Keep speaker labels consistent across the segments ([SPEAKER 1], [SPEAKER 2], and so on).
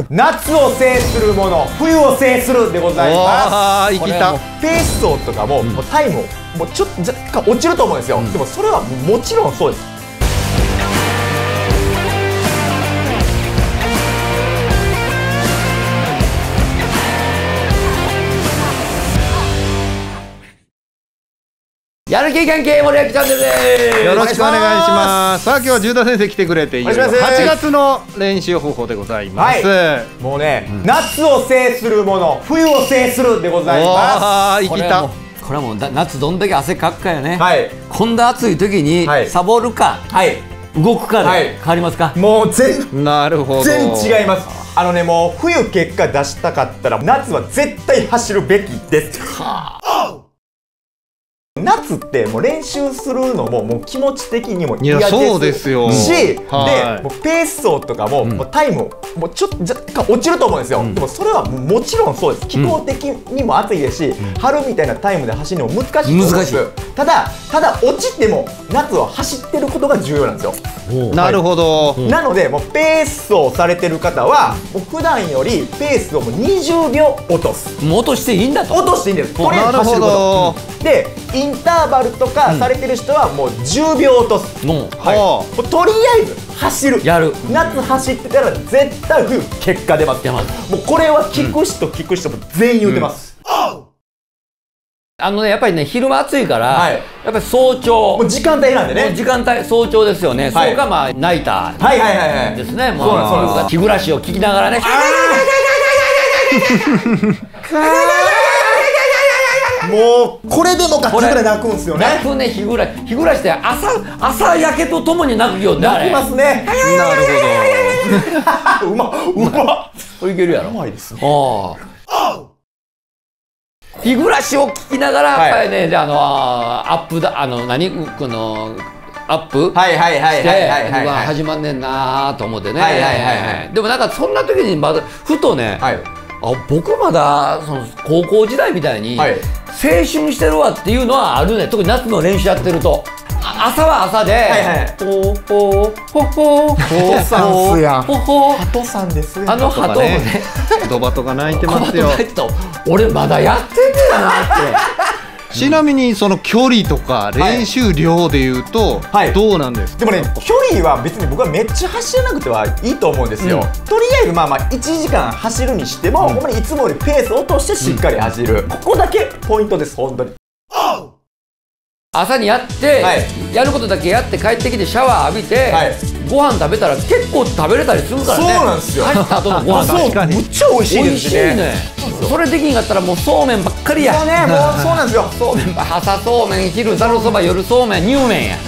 [SPEAKER 1] 夏を制するもの、冬を制するでございます。
[SPEAKER 2] 生きた。
[SPEAKER 1] ペース走とかも、もうタイムもうちょっと若干落ちると思うんですよ、でもそれはもちろんそうです。
[SPEAKER 3] やる気関係森脇チャンネルです。
[SPEAKER 2] よろしくお願いします。さあ今日は重田先生来てくれている8月の練習方法でございます。
[SPEAKER 1] もうね、夏を制するもの、冬を制するでございます。
[SPEAKER 3] これはもう夏どんだけ汗かくかよね。こんな暑い時にサボるか動くかで変わりますか。
[SPEAKER 1] もう
[SPEAKER 2] なるほど、
[SPEAKER 1] 全然違います。もう冬結果出したかったら夏は絶対走るべきです。夏ってもう練習するのももう気持ち的にも嫌ですし、
[SPEAKER 2] そうですよ。
[SPEAKER 1] でもうペース走とかももうタイムもうちょっと若干落ちると思うんですよ、でもそれはもちろんそうです。気候的にも暑いですし、春みたいなタイムで走るのも難しいと思うんです。ただ落ちても夏は走ってることが重要なんですよ。
[SPEAKER 2] なるほど。
[SPEAKER 1] なのでもうペース走されてる方はもう普段よりペースをもう20秒落とす。
[SPEAKER 3] もう落としていいんだと。
[SPEAKER 1] 落としていいんです。とりあえず走ること。でインターバルとかされてる人はもう10秒落とす。もうとりあえず走る。やる。夏走ってたら絶対冬結果出ます。もうこれは聞く人聞く人も全員言うてます。
[SPEAKER 3] やっぱりね、昼間暑いから、やっぱり早朝。
[SPEAKER 1] もう時間帯なんでね。
[SPEAKER 3] 時間帯、早朝ですよね。それがまあ、ナイターですね。もう、日暮らしを聞きながらね。
[SPEAKER 1] もう、これでもかってぐらい泣くんですよね。
[SPEAKER 3] 泣くね、日暮らしって朝焼けとともに泣くよね。
[SPEAKER 1] 泣きますね。
[SPEAKER 2] なるほど。
[SPEAKER 1] うまっ。
[SPEAKER 3] これいけるやろ。
[SPEAKER 1] うまいですね。
[SPEAKER 3] 日暮らしを聞きながら、やっぱりね、アップだ、何このアップして始まんねんなーと思ってね。でもなんかそんな時にまだふとね、僕まだその高校時代みたいに青春してるわっていうのはあるね。特に夏の練習やってると。朝は朝でほほほほほ
[SPEAKER 1] さんすやん。
[SPEAKER 3] ほほ
[SPEAKER 1] 鳩さんですよ。
[SPEAKER 3] 鳩もね、
[SPEAKER 2] ドバトが鳴いてますよ。
[SPEAKER 3] 俺まだやってんねやなって。
[SPEAKER 2] ちなみにその距離とか練習量でいうとどうなんですか。
[SPEAKER 1] でもね、距離は別に僕はめっちゃ走らなくてはいいと思うんですよ。とりあえずまあ1時間走るにしても、ほんまにいつもよりペースを落としてしっかり走る。ここだけポイントです、本当に。
[SPEAKER 3] 朝にやって、やることだけやって帰ってきてシャワー浴びて、ご飯食べたら結構食べれたりするからね。
[SPEAKER 1] そうなんですよ。
[SPEAKER 3] 走った後のご飯
[SPEAKER 1] 確かにむっちゃ美味しいですね。
[SPEAKER 3] それできんかったらもうそうめんばっかりや。
[SPEAKER 1] そうね、もうそうなんですよ。
[SPEAKER 3] そうめん、朝そうめん、昼ざるそば、夜そうめん、乳麺や。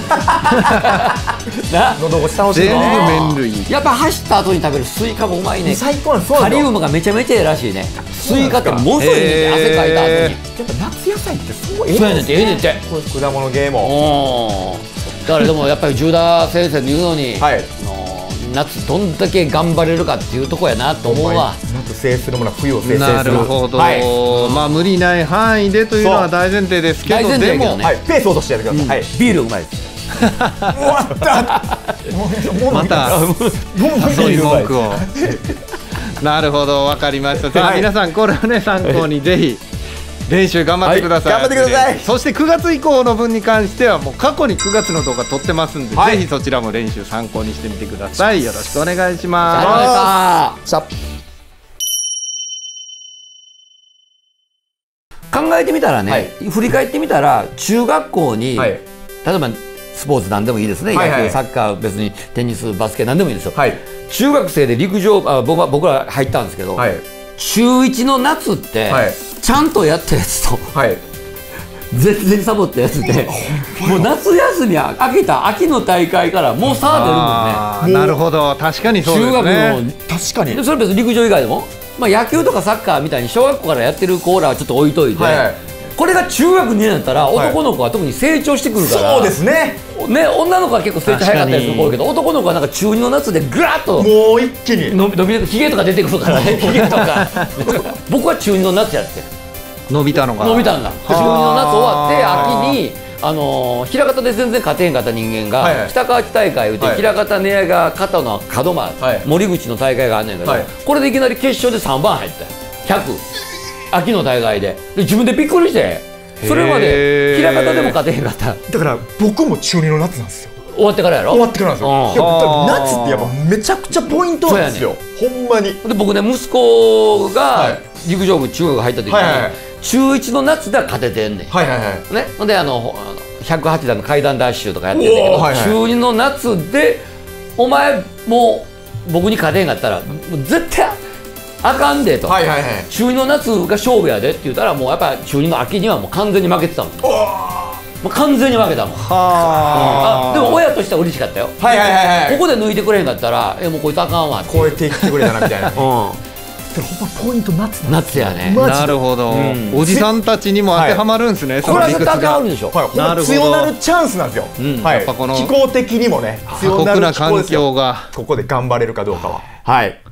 [SPEAKER 1] 喉越し楽しい。
[SPEAKER 2] 全部麺類。
[SPEAKER 3] やっぱ走った後に食べるスイカもうまいね。
[SPEAKER 1] 最高なんです。
[SPEAKER 3] カリウムがめちゃめちゃええらしいね。スイカってものすごいね、汗かいた後に。
[SPEAKER 1] やっぱ夏野菜ってそう
[SPEAKER 3] ええねんて、ええねんて。
[SPEAKER 1] 果物ゲーム。
[SPEAKER 3] だからでもやっぱり重田先生の言うのに、夏どんだけ頑張れるかっていうとこやなと思うわ。
[SPEAKER 1] 夏制するものは冬を制する。
[SPEAKER 2] なるほど。まあ無理ない範囲でというのは大前提ですけど、でも
[SPEAKER 1] ペース落としてやってください。
[SPEAKER 3] ビールうまいです。
[SPEAKER 2] またそういう文句を。なるほど、わかりました。皆さんこれをね参考にぜひ練習頑張ってください。
[SPEAKER 1] 頑張ってください。
[SPEAKER 2] そして9月以降の分に関してはもう過去に9月の動画撮ってますんで、ぜひそちらも練習参考にしてみてください。よろしくお願いします。
[SPEAKER 3] 考えてみたらね、振り返ってみたら中学校に、例えばスポーツなんでもいいですね。野球、サッカー、別にテニス、バスケなんでもいいですよ。中学生で陸上、僕ら入ったんですけど、中1の夏ってちゃんとやったやつと全然サボったやつで、もう夏休み明けた秋の大会からもう差出るもんね。
[SPEAKER 2] なるほど、確かにそうですね。
[SPEAKER 1] 中学の確かに。
[SPEAKER 3] それ別に陸上以外でも、まあ野球とかサッカーみたいに小学校からやってるコーラはちょっと置いといて、これが中学2年だったら男の子は特に成長してくるから、
[SPEAKER 1] そうですね。
[SPEAKER 3] 女の子は結構成長早かったりする子多いけど、男の子はなんか中2の夏でぐらっと
[SPEAKER 1] もう一気に
[SPEAKER 3] 伸びてひげとか出てくるからね。ひげとか僕は中2の夏やって
[SPEAKER 2] 伸びたのが
[SPEAKER 3] 中2の夏終わって秋に枚方で全然勝てへんかった人間が北河内大会言うて枚方寝屋が肩の門真森口の大会があんねんけど、これでいきなり決勝で3番入った100秋の大会で自分でびっくりして、それまで枚方でも勝てへんかった。
[SPEAKER 1] だから僕も中2の夏なんですよ。
[SPEAKER 3] 終わってからやろ。
[SPEAKER 1] 終わってからなんですよ。夏ってやっぱめちゃくちゃポイントなんですよ、ほんまに。
[SPEAKER 3] で僕ね、息子が陸上部中学入った時に中1の夏では勝ててんねん。ほんで108段の階段ダッシュとかやってんだけど、中2の夏でお前もう僕に勝てへんかったらもう絶対あかんでと、中2の夏が勝負やでって言ったら、もうやっぱ中2の秋にはもう完全に負けてたもん。もう完全に負けたもん。でも親としては嬉しかったよ。ここで抜いてくれへんかったら、もうこいつあかんわって
[SPEAKER 1] 超えていってくれたなみたいな。ほんまポイント
[SPEAKER 3] 夏やね。
[SPEAKER 2] なるほど。おじさんたちにも当てはまるんですね。
[SPEAKER 3] これは絶対あるでしょ。
[SPEAKER 1] 強なるチャンスなんですよ。気候的にもね、
[SPEAKER 2] 過酷な環境が
[SPEAKER 1] ここで頑張れるかどうかは。はい。